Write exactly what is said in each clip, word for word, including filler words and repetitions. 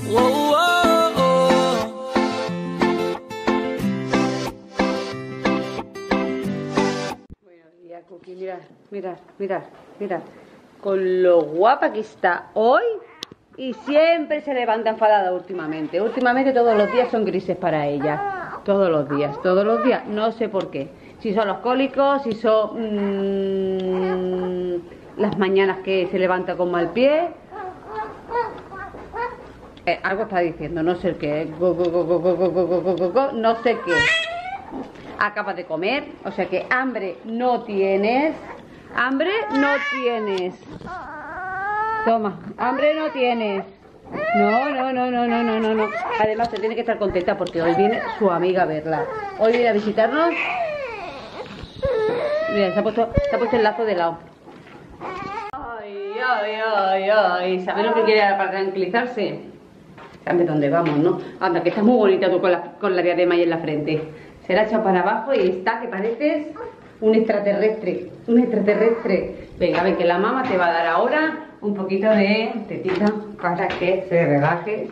Oh, oh, oh. Buenos días, Cookie. Mirad, mirad, mirad, mirad. Con lo guapa que está hoy. Y siempre se levanta enfadada últimamente. Últimamente todos los días son grises para ella. Todos los días, todos los días. No sé por qué. Si son los cólicos, si son mmm, las mañanas que se levanta con mal pie. Eh, algo está diciendo, no sé qué. Go, go, go, go, go, go, go, go, go, go, no sé qué. Acaba de comer, o sea que hambre no tienes. Hambre no tienes. Toma, hambre no tienes. No, no, no, no, no, no, no, no. Además se tiene que estar contenta porque hoy viene su amiga a verla. Hoy viene a visitarnos. Mira, se ha puesto, se ha puesto el lazo de lado. Ay, ay, ay, ay. ¿Sabes lo que quiere para tranquilizarse? ¿Sabes dónde vamos, no? Anda, que estás muy bonita tú con la, con la diadema ahí en la frente. Se la echa para abajo y está que pareces un extraterrestre. Un extraterrestre. Venga, ven que la mamá te va a dar ahora un poquito de tetita para que se relaje.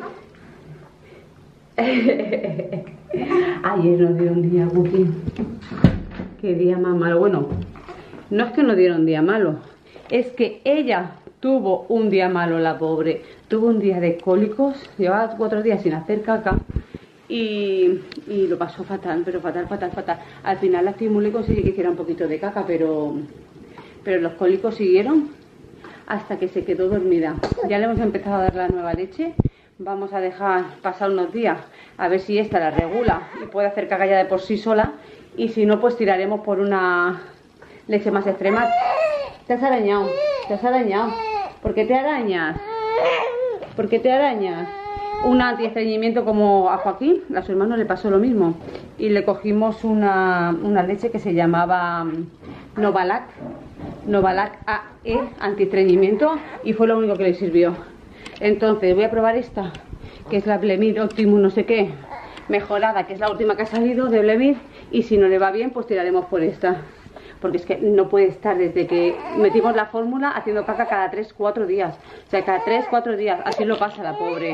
Ayer nos dieron un día, Cookie. Qué día más malo. Bueno, no es que nos dieron un día malo, es que ella tuvo un día malo, la pobre. Tuvo un día de cólicos, llevaba cuatro días sin hacer caca y, y lo pasó fatal, pero fatal, fatal, fatal. Al final la estimulé y conseguí que hiciera un poquito de caca, pero, pero los cólicos siguieron hasta que se quedó dormida. Ya le hemos empezado a dar la nueva leche. Vamos a dejar pasar unos días a ver si esta la regula y puede hacer caca ya de por sí sola. Y si no, pues tiraremos por una leche más extrema. Te has arañado, te has arañado. ¿Por qué te arañas? ¿Por qué te arañas? Un antiestreñimiento como a Joaquín, a su hermano le pasó lo mismo. Y le cogimos una, una leche que se llamaba Novalac. Novalac A E, antiestreñimiento, y fue lo único que le sirvió. Entonces voy a probar esta, que es la Blemir Optimus no sé qué, mejorada, que es la última que ha salido de Blemir, y si no le va bien, pues tiraremos por esta. Porque es que no puede estar desde que metimos la fórmula haciendo caca cada tres cuatro días. O sea, cada tres cuatro días, así lo pasa la pobre.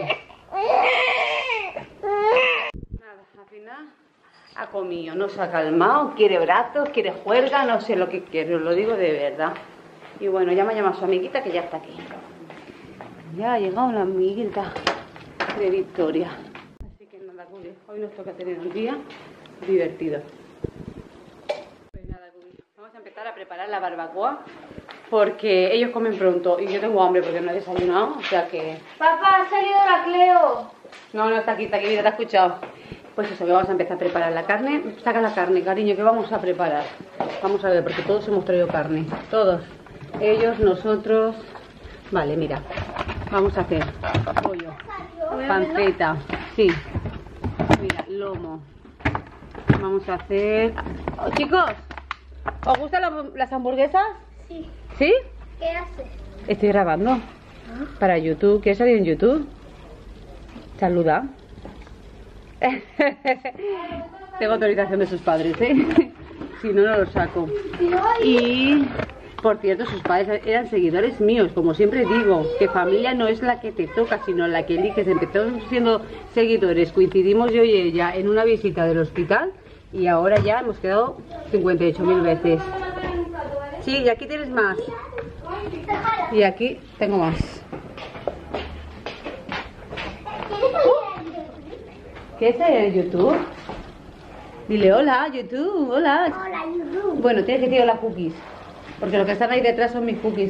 Nada, al final ha comido, no se ha calmado, quiere brazos, quiere juerga, no sé lo que quiere, os lo digo de verdad. Y bueno, ya me llama su amiguita que ya está aquí. Ya ha llegado la amiguita de Victoria. Así que nada, Culi, hoy nos toca tener un día divertido. Pues nada, Culi, vamos a empezar a preparar la barbacoa porque ellos comen pronto y yo tengo hambre porque no he desayunado, o sea que... Papá, ha salido la Cleo. No, no, está aquí, está aquí, mira, te ha escuchado. Pues eso, que vamos a empezar a preparar la carne. Saca la carne, cariño, que vamos a preparar. Vamos a ver, porque todos hemos traído carne. Todos. Ellos, nosotros. Vale, mira. Vamos a hacer pollo, panceta, sí. Mira, lomo. Vamos a hacer... Oh, chicos, ¿os gustan la, las hamburguesas? Sí. ¿Sí? ¿Qué haces? Estoy grabando. ¿Ah? Para YouTube. ¿Quieres salir en YouTube? Saluda. Tengo autorización de sus padres, ¿eh? Si no, no lo saco. Y, por cierto, sus padres eran seguidores míos. Como siempre digo, que familia no es la que te toca, sino la que eliges. Empezamos siendo seguidores. Coincidimos yo y ella en una visita del hospital. Y ahora ya hemos quedado cincuenta y ocho mil veces. Sí, y aquí tienes más. Y aquí tengo más. ¿Qué es el YouTube? Dile hola, YouTube, hola. Hola, YouTube. Bueno, tienes que tirar las cookies. Porque lo que están ahí detrás son mis cookies.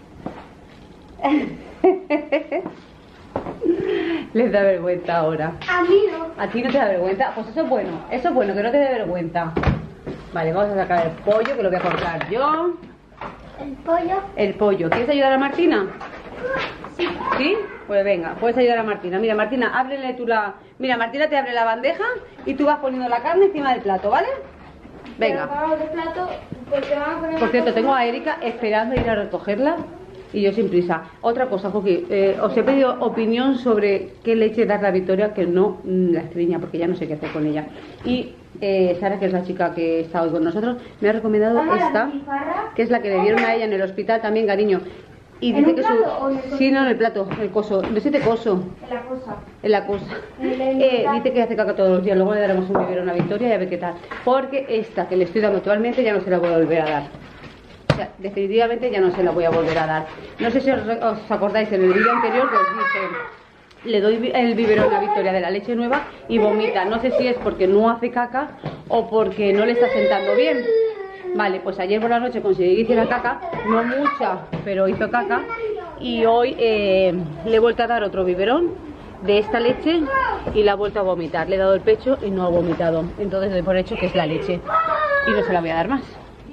Les da vergüenza ahora. A mí no. ¿A ti no te da vergüenza? Pues eso es bueno, eso es bueno, que no te dé vergüenza. Vale, vamos a sacar el pollo, que lo voy a cortar yo. El pollo. El pollo. ¿Quieres ayudar a Martina? Sí. ¿Sí? Pues venga, puedes ayudar a Martina. Mira, Martina, ábrele tú la... Mira, Martina te abre la bandeja y tú vas poniendo la carne encima del plato, ¿vale? Venga. Pero vamos de plato porque van a poner... Por cierto, tengo a Erika esperando ir a recogerla y yo sin prisa. Otra cosa, Joaquín, eh, os he pedido opinión sobre qué leche dar a Victoria, que no mm, la estreña, porque ya no sé qué hacer con ella. Y eh, Sara, que es la chica que está hoy con nosotros, me ha recomendado Mamá, esta, la butifarra. que es la que le dieron a ella en el hospital también, cariño. Y ¿En dice un que plato su... o en el coso? Sí, no, en el plato, en el coso. No sé de coso, En la cosa. en la cosa. En el Eh, plato. dice que hace caca todos los días, luego le daremos un biberón a Victoria y a ver qué tal. Porque esta que le estoy dando actualmente ya no se la voy a volver a dar. O sea, definitivamente ya no se la voy a volver a dar. No sé si os, os acordáis en el vídeo anterior que os dije, le doy el biberón a Victoria de la leche nueva y vomita. No sé si es porque no hace caca o porque no le está sentando bien. Vale, pues ayer por la noche conseguí que hiciera caca, no mucha, pero hizo caca. Y hoy eh, le he vuelto a dar otro biberón de esta leche y la ha vuelto a vomitar. Le he dado el pecho y no ha vomitado. Entonces doy por hecho que es la leche y no se la voy a dar más.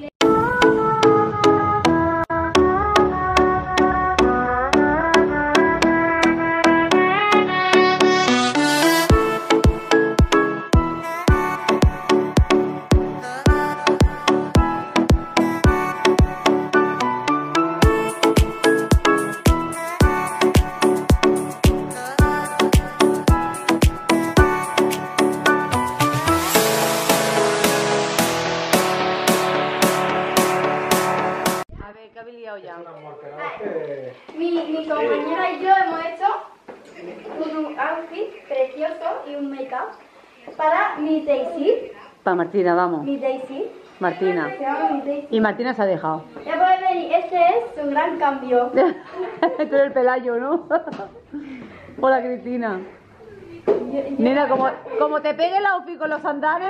Mi, mi compañera y yo hemos hecho un outfit precioso y un make-up para mi Daisy. Para Martina, vamos. Mi Daisy. Martina. Se llama mi Daisy. Y Martina se ha dejado. Ya puedes venir, este es su gran cambio. Este es el Pelayo, ¿no? Hola, Cristina. Nena, como, como te pegue el outfit con los andares.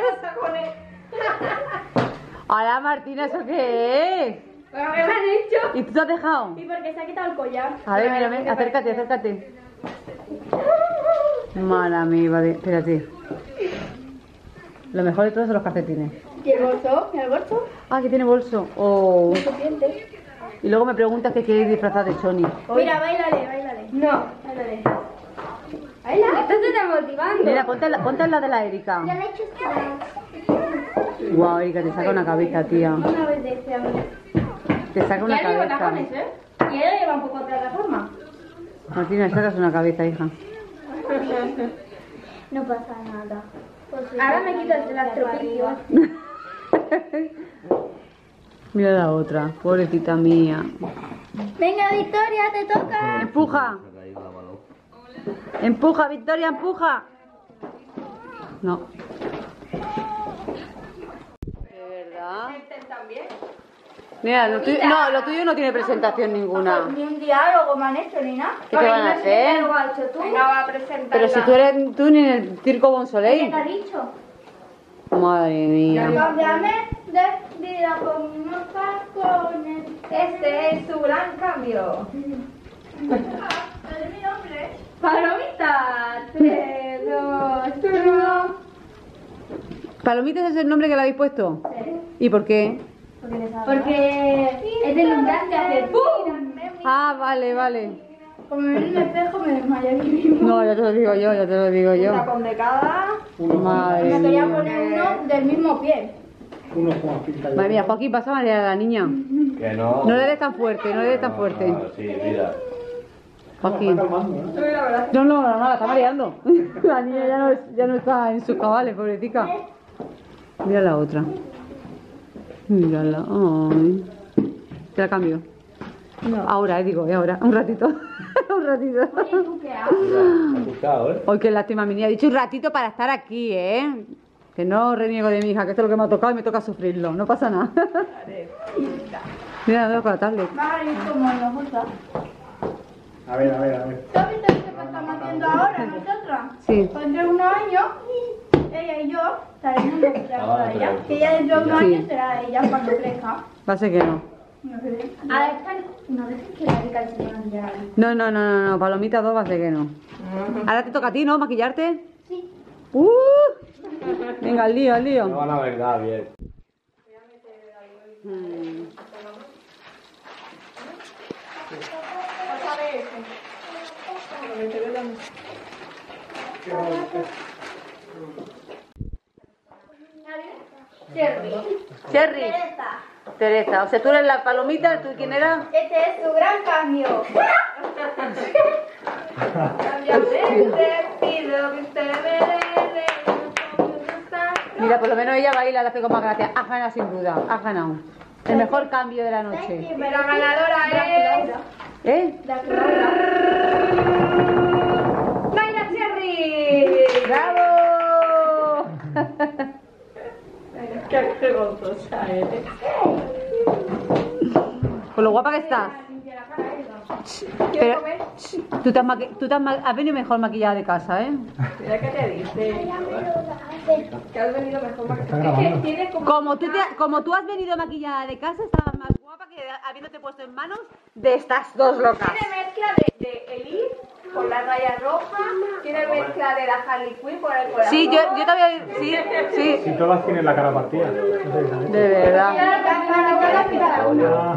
Hola, Martina, ¿eso qué es? Bueno, me lo han hecho. ¿Y tú te has dejado? Y porque se ha quitado el collar. A ver, mira, mira, acércate, acércate. Mala mía, vale, espérate. Lo mejor de todo son los calcetines. ¿Y el bolso? ¿Y el bolso? Ah, que tiene bolso. Oh. ¿Y sus dientes? Y luego me preguntas que quieres disfrazar de Choni. Mira, bailale, bailale. No, bailale. Baila. Estás desmotivando. Mira, ponte la, ponte la de la Erika. Ya le he hecho esto. Guau, Erika, te saca una cabeza, tía. Una vez de ese, a ver. Te saca una Ya lleva cabeza. tacones, ¿eh? Y ella lleva un poco de plataforma. Martina, sacas una cabeza, hija. No pasa nada. Ahora me quito el electropillo. Mira la otra, pobrecita mía. Venga, Victoria, te toca. Empuja. Empuja, Victoria, empuja. No. ¿De verdad? Mira, lo tuyo, no, lo tuyo no tiene presentación ninguna. Ni un diálogo me han hecho ni nada. ¿Qué te van a hacer? Lo has hecho tú. Venga, va a presentar. Pero si tú eres tú ni en el circo ¿Qué Bonsoleil. te ha dicho? Madre mía. Cámbiame de vida con unos tacones. Este es su gran cambio. ¿Es mi nombre? Palomita, tres, dos, uno. ¿Palomitas es el nombre que le habéis puesto? ¿Y por qué? Porque es deslumbrante hacer ¡pum! Ah, vale, vale. Como me ve en el espejo me desmayo aquí mismo. No, ya te lo digo yo, ya te lo digo yo. Tacón de cada. Madre Me quería mía. poner uno del mismo pie. Unos con pinta de... Madre mía, Joaquín, pasa a marear a la niña. Que no. No le des tan fuerte, no le des tan fuerte. No, sí, mira. Joaquín. Está calmando, ¿eh? No, no, no, no, la está mareando. La niña ya no, es- ya no está en sus cabales, pobrecita. Mira la otra. Mírala. Ay. Te la cambio. Ahora, eh, digo, eh, ahora. Un ratito. Un ratito. ¿Tú qué haces? Me ha gustado, ¿eh? Hoy qué lástima, mi niña. He dicho un ratito para estar aquí, ¿eh? Que no reniego de mi hija, que esto es lo que me ha tocado y me toca sufrirlo. No pasa nada. Mira, veo con la tablet. Va a ir como nos gusta. A ver, a ver, a ver. ¿Tú has visto esto que estamos haciendo ahora nosotras? Sí. Pues dentro de unos años, ella y yo estaremos nosotras a ella. Que ella dentro de unos Sí. años será ella cuando crezca. Va a ser que no. No sé. A esta no dejes que la rica el señor ya. No, no, no, no, no. Palomita dos va a ser que no. Ahora te toca a ti, ¿no? ¿Maquillarte? Sí. ¡Uh! Venga, al lío, al Me lío. van a vengar bien. Mm. Cherry. Cherry. Teresa. Teresa. O sea, tú eres la palomita, ¿tú quién era? Este es su gran cambio. Mira, por lo menos ella baila, la hace con más gracia. Ha ganado sin duda, ha ganado. El mejor cambio de la noche. La ganadora es ¿Eh? La clara. ¡Naira Cherry! ¡Bravo! ¡Qué vergonzosa eres! Con lo guapa que estás. Pero tú te has, maqui tú te has, ma has venido mejor maquillada de casa, ¿eh? Mira qué te dice. Que has venido mejor Está maquillada. grabando. Es que tiene como... Como tú, te, como tú has venido maquillada de casa, estabas más guapa que habiéndote puesto en manos de estas dos locas. Tiene mezcla de, de Elite con la raya roja. Tiene mezcla de la Harley Quinn con el corazón. Sí, yo, yo también, sí, sí, Si todas tienen la cara partida. No sé, ¿sabes? de verdad. Ah,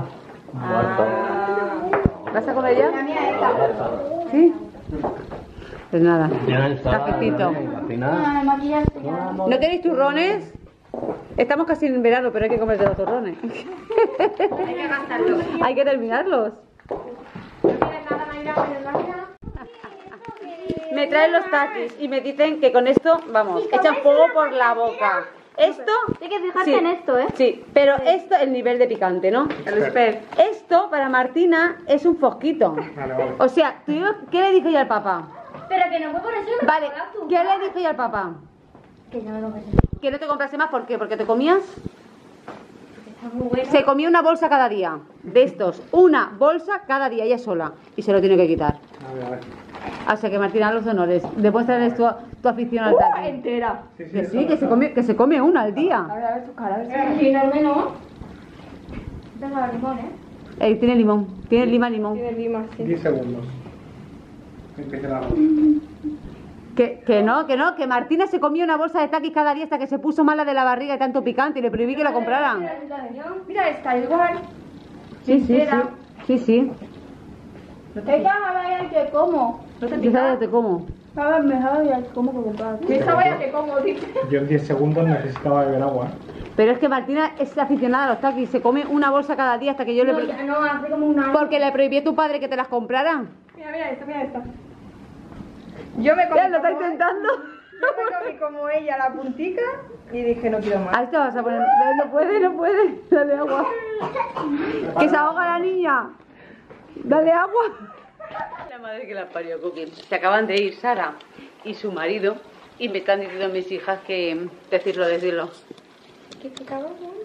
Ah, ¿vas a comer ya? La mía esta. Sí. Pues nada, Ya está. cafecito. Al final. Ah, el maquillaje ya. ¿No queréis turrones? Estamos casi en verano, pero hay que comer de los turrones. Hay que gastarlo. Hay que terminarlos. ¿No tienes nada, Mayra, con el máquina? Me traen los taquis y me dicen que con esto, vamos, echan fuego por la boca. Esto... Tienes que fijarte sí, en esto, ¿eh? Sí, pero esto, el nivel de picante, ¿no? El Esper. Esto, para Martina, es un fosquito. Vale, vale. O sea, ¿tú, ¿qué le dije yo al papá? Pero que no fue por eso que Vale, me jodas tú. ¿qué le dije yo al papá? Que no me lo compré. Que no te comprase más, ¿por qué? Porque te comías... Está muy bueno. Se comía una bolsa cada día. De estos, una bolsa cada día, ella sola. Y se lo tiene que quitar. A ver, a ver. Así que Martina, los honores. Demuéstrales tu, tu afición al taqui. Entera. Sí, sí, Que está sí, que se, come, que se come una al A día. ver, a ver tu cara. A ver si... Sí, no, no. Tengo limón, ¿eh? Eh, tiene limón, tiene lima limón. Tiene lima, sí. diez segundos. Empieza la Que, que no, que no, que Martina se comía una bolsa de taquis cada día hasta que se puso mala de la barriga y tanto picante y le prohibí que la compraran. Mira esta, igual. Sí, sí, sí. Sí, sí. Ella ahora ya que como. ¿No te Yo pica? sabía te como. A ver, mejor ya como que comprar. Mi hija vaya que como, dice. Yo en diez segundos necesitaba beber agua. Pero es que Martina es aficionada a los taquis, se come una bolsa cada día hasta que yo le... No, pro- ya no, hace como una... Porque le prohibí a tu padre que te las comprara. Mira, mira esta, mira esta. Yo me comí Ya lo está como- intentando. Yo me comí como ella la puntica y dije no quiero más. Ahí te vas a poner... No, no puede, no puede. Dale agua. Que se ahoga la niña. Dale agua. La madre que la parió, Cookie. Se acaban de ir Sara y su marido y me están diciendo mis hijas que... Decirlo, decirlo. Que picaba juntos.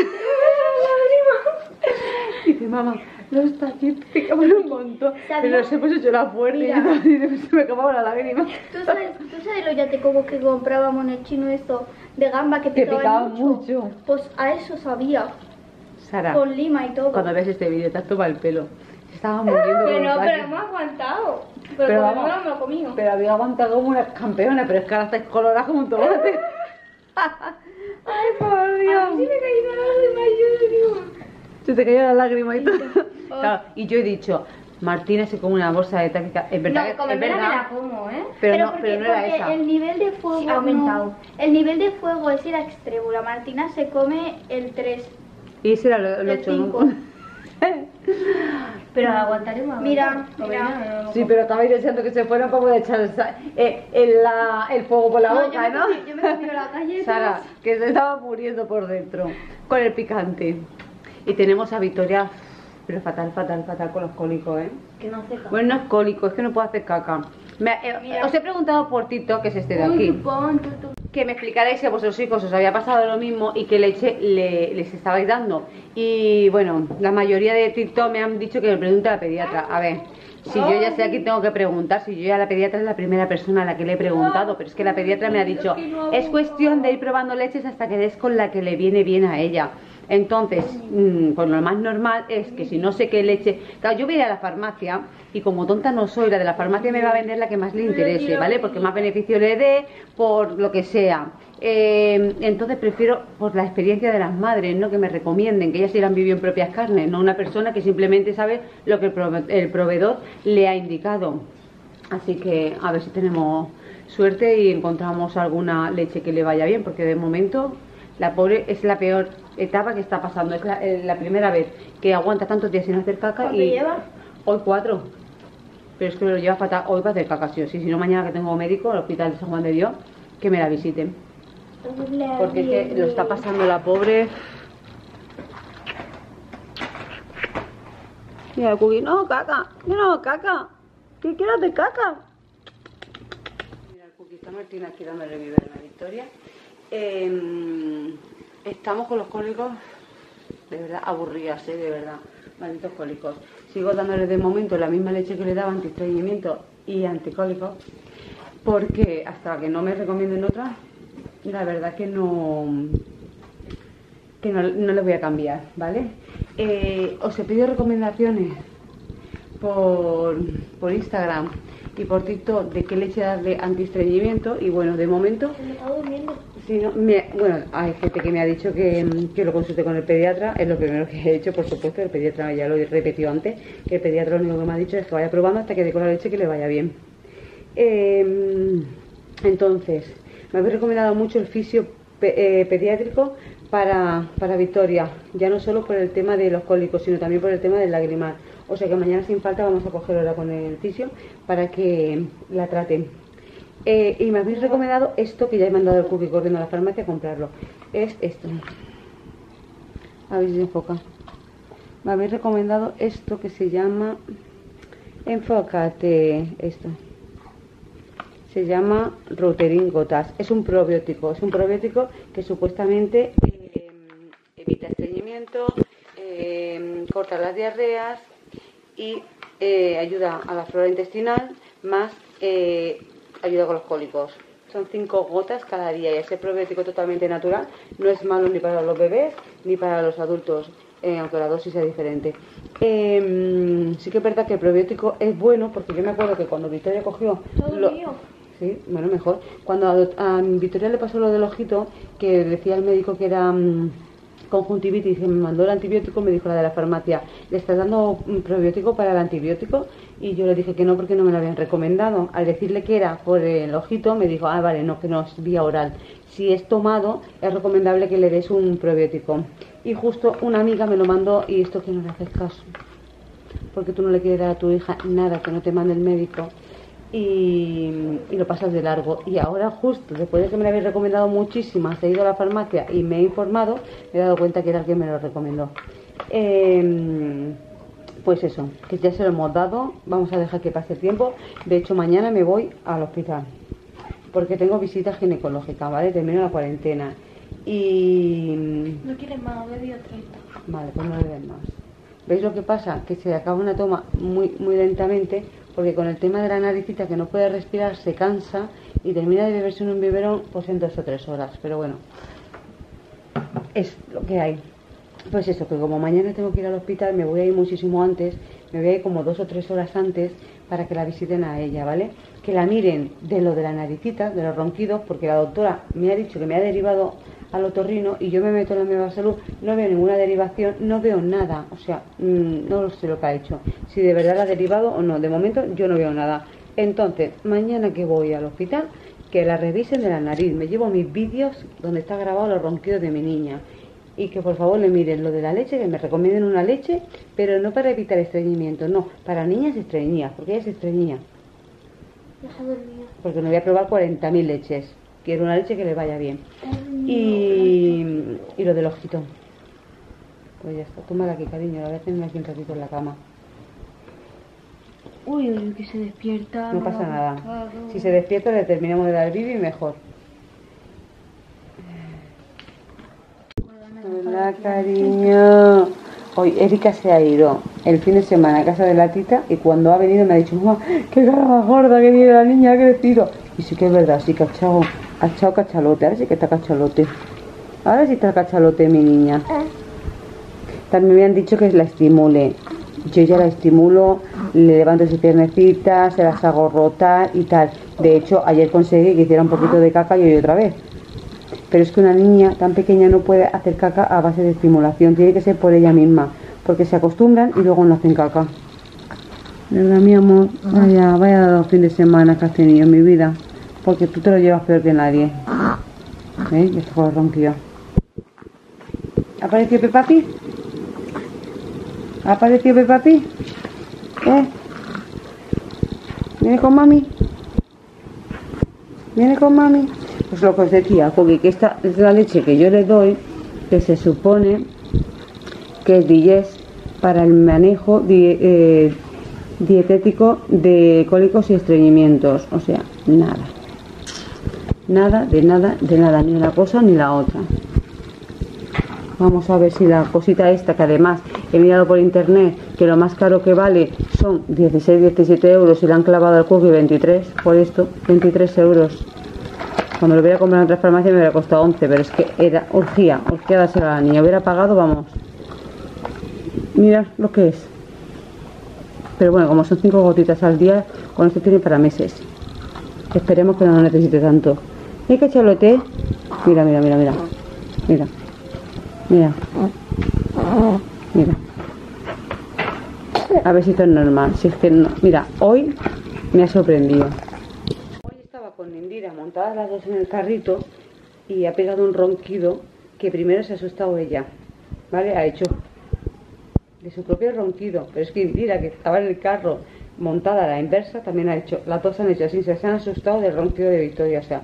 Dice, mamá, los taquis picaban un montón. Y los hemos hecho la fuerte y yo- y se me acababa la lágrima. ¿Tú sabes, ¿Tú sabes los yatecobos que comprábamos en el chino esto de gamba que Que picaban, picaban mucho? mucho. Pues a eso sabía, Sara, con lima y todo. cuando ves este vídeo te has tomado el pelo. Se estaba muriendo Que con no, los pero taquis. hemos aguantado. Pero, Pero por lo vamos. menos me lo he comido. Pero había aguantado como una campeona, pero es que ahora estáis coloradas como un tomate. Ay, por Dios. Sí me caí una lágrima y yo digo... Se te cayó la lágrima y todo. Claro, y yo he dicho, Martina se come una bolsa de taquis. Es verdad, No, que- es comérmela me la verdad. como, ¿eh? Pero no- porque, pero no era porque esa. el nivel de fuego Sí, ha aumentado. no- el nivel de fuego es era extremo. La Martina se come el tres. Y ese era lo, lo El hecho, ¿no? cinco. Pero aguantaremos. Mira, mira. Sí, pero estabais deseando que se fueran para poder echar el, sa- eh, el, la- el fuego por la No, yo boca, me ¿no? comí- yo me comí la galleta. Sara, que se estaba muriendo por dentro con el picante. Y tenemos a Victoria, pero fatal, fatal, fatal con los cólicos, ¿eh? Que no hace caso. Bueno, no es cólico, es que no puedo hacer caca. Me- eh, Mira. os he preguntado por Tito, que es este de Uy, aquí, pon, tú, tú. que me explicarais si a vuestros hijos os había pasado lo mismo y qué leche le- les estabais dando. Y bueno, la mayoría de TikTok me han dicho que me pregunte a la pediatra. A ver, si yo ya sé a quién tengo que preguntar, si yo ya la pediatra es la primera persona a la que le he preguntado, pero es que la pediatra me ha dicho, es cuestión de ir probando leches hasta que des con la que le viene bien a ella. Entonces, mmm, pues lo más normal es que si no sé qué leche... Claro, yo voy a ir a la farmacia y como tonta no soy, la de la farmacia me va a vender la que más le interese, ¿vale? Porque más beneficio le dé, por lo que sea. Eh, entonces prefiero por la experiencia de las madres, ¿no? Que me recomienden, que ellas sí la han vivido en propias carnes, no una persona que simplemente sabe lo que el, prove el proveedor le ha indicado. Así que a ver si tenemos suerte y encontramos alguna leche que le vaya bien, porque de momento la pobre es la peor etapa que está pasando. Es la, eh, la primera vez que aguanta tantos días sin hacer caca. ¿Cuánto y lleva? Hoy cuatro. Pero es que lo lleva fatal. Hoy va a hacer caca, sí o sí. Si no, mañana que tengo médico, el hospital de San Juan de Dios, que me la visiten. Porque es que lo está pasando la pobre. Mira el Cookie, no, caca, no, caca, ¿qué quieres de caca? Mira el Cookie, está Martina aquí dándole biberón a Victoria. Eh, estamos con los cólicos, de verdad, aburridas, ¿eh? De verdad, malditos cólicos. Sigo dándole de momento la misma leche que le daba antiestreñimiento y anticólicos, porque hasta que no me recomienden otra, la verdad que no, que no, no les voy a cambiar, ¿vale? Eh, os he pedido recomendaciones por, por Instagram y por TikTok de qué leche darle antiestreñimiento y bueno, de momento... Se me está durmiendo. Sí, no, me, bueno, hay gente que me ha dicho que, que lo consulte con el pediatra, es lo primero que he hecho, por supuesto, el pediatra ya lo he repetido antes, que el pediatra lo único que me ha dicho es que vaya probando hasta que dé con la leche que le vaya bien. Eh, entonces, me habéis recomendado mucho el fisio pe, eh, pediátrico para, para Victoria, ya no solo por el tema de los cólicos, sino también por el tema del lagrimal. O sea que mañana sin falta vamos a coger hora con el fisio para que la traten. Eh, y me habéis recomendado esto, que ya he mandado el Cookie corriendo a la farmacia a comprarlo. Es esto. A ver si se enfoca. Me habéis recomendado esto que se llama... Enfócate. Esto. Se llama Routerin Gotas. Es un probiótico. Es un probiótico que supuestamente eh, evita estreñimiento, eh, corta las diarreas y eh, ayuda a la flora intestinal, más... Eh, ayuda con los cólicos. Son cinco gotas cada día y ese probiótico totalmente natural no es malo ni para los bebés ni para los adultos, eh, aunque la dosis sea diferente. Eh, sí que es verdad que el probiótico es bueno, porque yo me acuerdo que cuando Victoria cogió... Todo lo, mío. Sí, bueno, mejor. Cuando a, a Victoria le pasó lo del ojito, que decía el médico que era... Mmm, conjuntivitis, que me mandó el antibiótico, me dijo la de la farmacia, ¿le estás dando un probiótico para el antibiótico? Y yo le dije que no, porque no me lo habían recomendado. Al decirle que era por el ojito, me dijo, ah, vale, no, que no es vía oral. Si es tomado, es recomendable que le des un probiótico. Y justo una amiga me lo mandó, y esto que no le haces caso, porque tú no le quieres dar a tu hija nada que no te mande el médico. Y, y lo pasas de largo. Y ahora justo después de que me lo habéis recomendado muchísimas, he ido a la farmacia y me he informado, me he dado cuenta que era el que me lo recomendó. Eh, pues eso, que ya se lo hemos dado, vamos a dejar que pase el tiempo. De hecho mañana me voy al hospital porque tengo visita ginecológica, ¿vale? Termino la cuarentena y... No quieres más, he bebido treinta. Vale, pues no le den más. ¿Veis lo que pasa? Que se acaba una toma muy, muy lentamente, porque con el tema de la naricita que no puede respirar se cansa y termina de beberse en un biberón pues en dos o tres horas. Pero bueno, es lo que hay. Pues eso, que como mañana tengo que ir al hospital, me voy a ir muchísimo antes, me voy a ir como dos o tres horas antes para que la visiten a ella, ¿vale? Que la miren de lo de la naricita, de los ronquidos, porque la doctora me ha dicho que me ha derivado al otorrino y yo me meto en la Nueva Salud, no veo ninguna derivación, no veo nada, o sea, mmm, no sé lo que ha hecho, si de verdad la ha derivado o no, de momento yo no veo nada. Entonces, mañana que voy al hospital, que la revisen de la nariz, me llevo mis vídeos donde está grabado los ronquidos de mi niña y que por favor le miren lo de la leche, que me recomienden una leche, pero no para evitar estreñimiento, no, para niñas estreñidas, porque ella se estreñía. Deja dormir. Porque no voy a probar cuarenta mil leches, quiero una leche que le vaya bien. Y, y lo del ojito. Pues ya está, tómala aquí, cariño, la voy a tener aquí un ratito en la cama. Uy, uy, que se despierta. No pasa nada. Si se despierta le terminamos de dar bibi mejor. Hola, cariño. Hoy Erika se ha ido el fin de semana a casa de la tita y cuando ha venido me ha dicho, mamá, qué cara más gorda que tiene la niña, ha crecido. Y sí que es verdad, sí que ha echado, ha echado cachalote, ahora sí que está cachalote. Ahora sí está cachalote mi niña. También me han dicho que la estimule. Yo ya la estimulo, le levanto sus piernecitas, se las hago rotar y tal. De hecho, ayer conseguí que hiciera un poquito de caca y hoy otra vez. Pero es que una niña tan pequeña no puede hacer caca a base de estimulación, tiene que ser por ella misma, porque se acostumbran y luego no hacen caca. ¿Verdad, mi amor? Vaya, vaya dos fines de semana que has tenido en mi vida, porque tú te lo llevas peor que nadie. ¿Ves? Ya está con los ronquidos. ¿Apareció Peppa Pig? ¿Apareció Peppa Pig? ¿Eh? ¿Viene con mami? ¿Viene con mami? Pues lo que os decía, porque que esta es la leche que yo le doy, que se supone que es Digest, para el manejo di- eh, dietético de cólicos y estreñimientos. O sea, nada. Nada, de nada, de nada, ni una cosa ni la otra. Vamos a ver si la cosita esta, que además he mirado por internet, que lo más caro que vale son dieciséis, diecisiete euros y le han clavado al cookie veintitrés, por esto, veintitrés euros. Cuando lo hubiera comprado en otra farmacia me hubiera costado once, pero es que era, urgía, urgía dárselo a la niña. Hubiera pagado, vamos. Mirad lo que es. Pero bueno, como son cinco gotitas al día, con esto tiene para meses. Esperemos que no lo necesite tanto. ¿Hay que echarle té? Mira, mira, mira, mira. Mira. Mira. Mira. A ver si esto es normal. Si es que no. Mira, hoy me ha sorprendido. Hoy estaba con Indira montadas las dos en el carrito y ha pegado un ronquido que primero se ha asustado ella. ¿Vale? Ha hecho de su propio ronquido. Pero es que Indira, que estaba en el carro montada a la inversa, también ha hecho. Las dos han hecho así, se han asustado del ronquido de Victoria. O sea,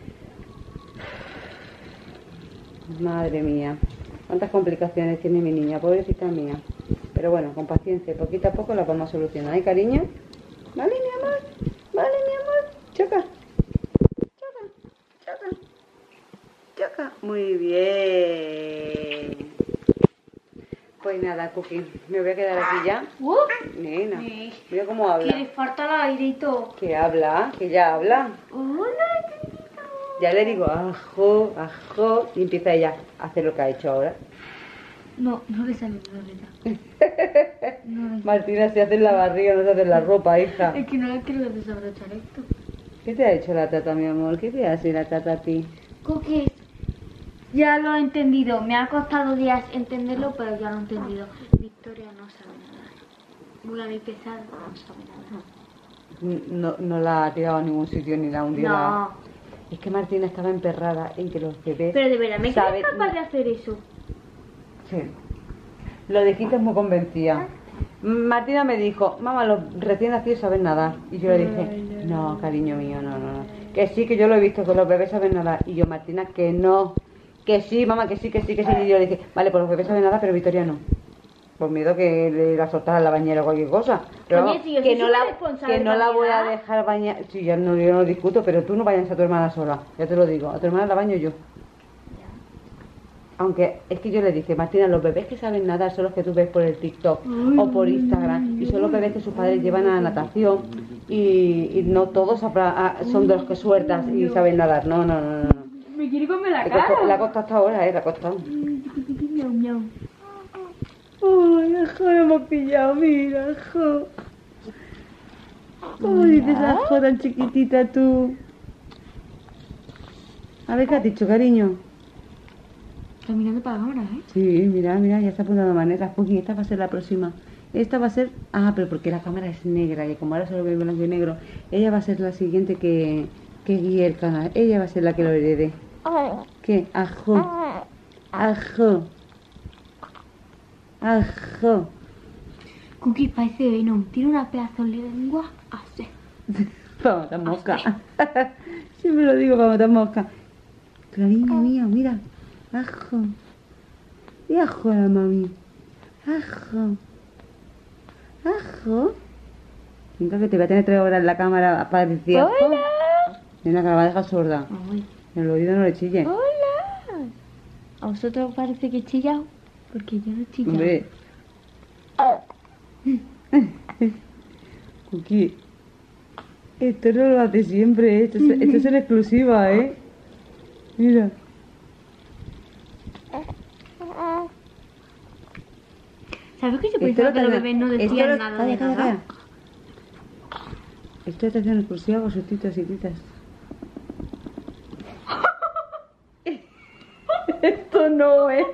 madre mía. Cuántas complicaciones tiene mi niña, pobrecita mía. Pero bueno, con paciencia, poquito a poco la vamos a solucionar, ¿eh, cariño? Vale, mi amor. Vale, mi amor. Choca. Choca. Choca. Choca. Muy bien. Pues nada, Cookie, me voy a quedar aquí ya. Uh, Nena, Sí. mira cómo que habla. le falta el aire y todo. Que habla, que ya habla. Hola, Ya le digo ajo, ajo, y empieza ella a hacer lo que ha hecho ahora. no, no le sale la reta. No, Martina, se hace en la barriga, no se hace en la ropa, hija. es que no le quiero desabrochar esto. ¿Qué te ha hecho la tata, mi amor? ¿Qué te hace la tata a ti? Cookies, ya lo he entendido. Me ha costado días entenderlo, pero ya lo he entendido. Victoria no sabe nada. Muy a mi pesar, no sabe nada. No, no la ha tirado a ningún sitio ni la ha hundido. No, Es que Martina estaba emperrada en que los bebés... pero de verdad, ¿me saben- crees capaz de hacer eso? Sí. Lo dijiste muy convencida. Martina me dijo, mamá, los recién nacidos saben nadar. Y yo le dije, no, cariño mío, no, no, no. Que sí, que yo lo he visto, que los bebés saben nadar. Y yo, Martina, que no. Que sí, mamá, que sí, que sí, que sí. Y yo le dije, vale, pues los bebés saben nadar, pero Victoria no. Por miedo que le la soltara en la bañera o cualquier cosa. Pero Oye, vamos, si yo que soy no la, responsable que no la también, voy a ¿verdad? dejar bañar. Sí, ya no, yo no discuto, pero tú no vayas a tu hermana sola. Ya te lo digo, a tu hermana la baño yo. Aunque es que yo le dije, Martina, los bebés que saben nadar son los que tú ves por el TikTok o por Instagram. Y son los bebés que sus padres llevan a la natación. Y, y no todos habrá- ah, son de los que sueltas y saben nadar. No, no, no, no. Me quiere comer la Le ha costado- le ha costado hasta ahora, eh, le ha costado. Miau, miau. Ay, ajo, lo hemos pillado, mira, ajo. ¿Cómo dices ajo tan chiquitita tú? A ver, ¿qué has dicho, cariño? Está mirando para la cámara, ¿eh? Sí, mira, mira, ya está apuntando maneras. Porque esta va a ser la próxima. Esta va a ser... Ah, pero porque la cámara es negra y como ahora solo ve blanco y negro, ella va a ser la siguiente que, que guíe el canal. Ella va a ser la que lo herede. ¿Qué? Ajo. Ajo. Ajo. Cookie parece Venom. Tiene una pedazo de lengua así. Para matar mosca. Siempre lo digo para matar mosca. Cariño mío, mira. Ajo. Y ajo a la mami. Ajo. Ajo. Venga, que te voy a tener tres horas en la cámara para decir ajo. Mira, que la va a dejar sorda. Ay. En el oído no le chille. Hola. ¿A vosotros os parece que he chillado? Porque yo no he chillado. Hombre. Cookie. Esto no lo hace siempre, ¿eh? Esto es, esto es en exclusiva, ¿eh? Mira. ¿Sabes que yo Esto pensaba lo que los tenía- bebés no esto decían lo- nada calla, de calla, nada? calla. Esto es atención exclusiva con sus titas y titas. Esto no es.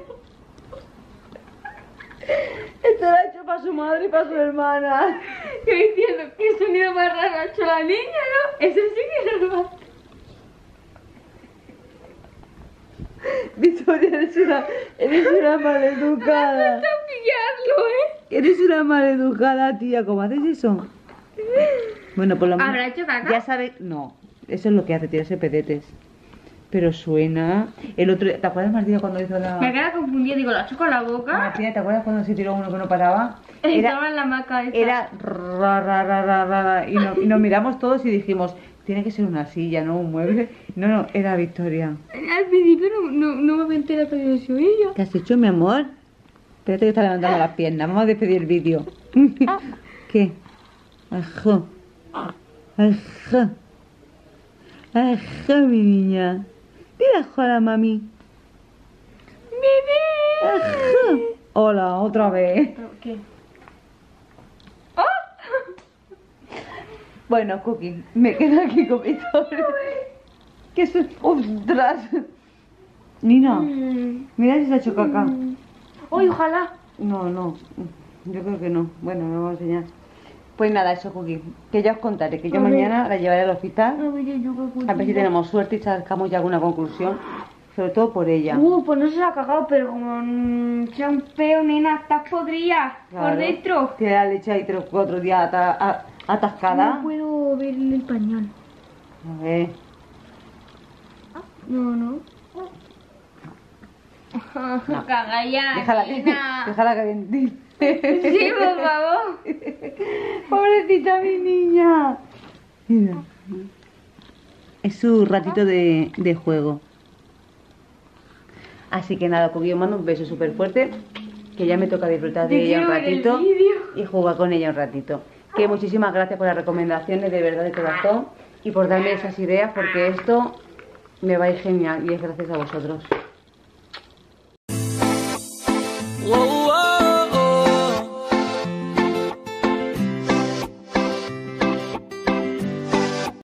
Esto lo ha hecho para su madre y para su hermana. Yo diciendo, ¿qué sonido más raro ha hecho la niña, no? Eso sí que no lo hace. Victoria, eres una, eres una maleducada. pillarlo, ¿eh? Eres una maleducada, tía. ¿Cómo haces eso? Bueno, por lo menos. ¿Habrá hecho caca? Ya sabes. No, eso es lo que hace, tirarse pedetes. Pero suena. El otro día, ¿te acuerdas, Martina, cuando hizo la. Me queda confundida, digo, la choco a la boca. Martina, ¿te acuerdas cuando se tiró uno que no paraba? Estaba en la hamaca esa. Era ra, ra, ra, ra, ra, ra, y, no- y nos miramos todos y dijimos, tiene que ser una silla, no un mueble. No, no, era Victoria. Al principio no, no, no me enteré que había sido ella. ¿Qué has hecho, mi amor? Espérate que está levantando las piernas. Vamos a despedir el vídeo. ¿Qué? Ajá. Ajá. Ajá, mi niña. Dile ajá a la mami. ¡Bebé! Ajá. Hola, otra vez. ¿Qué? Bueno, Cookie, me quedo aquí con Victoria. ¿Qué es? ¡Ostras! Nina, Mm. mira si se ha hecho caca. ¡Uy, ojalá! No, no, yo creo que no. Bueno, me voy a enseñar. Pues nada, eso, Cookie, que ya os contaré, que yo A ver. mañana la llevaré al hospital. A ver, yo qué A ver si tenemos suerte y sacamos ya alguna conclusión, sobre todo por ella. Uh, pues no se la ha cagado, pero como mm, sea un peo, nena, estás podrida Claro. por dentro. Tiene la leche ahí tres o cuatro días ata- a- atascada. No puedo ver el pañal. A ver, No, no. Caga ya, déjala que, nena. déjala que ventile. Sí, por favor. Pobrecita mi niña. Mira. Es su ratito de, de juego. Así que nada, Cookie, os mando un beso súper fuerte. Que ya me toca disfrutar de Te ella un quiero ver el ratito. vídeo. Y jugar con ella un ratito. Que muchísimas gracias por las recomendaciones, de verdad, de corazón. Y por darme esas ideas, porque esto me va a ir genial. Y es gracias a vosotros.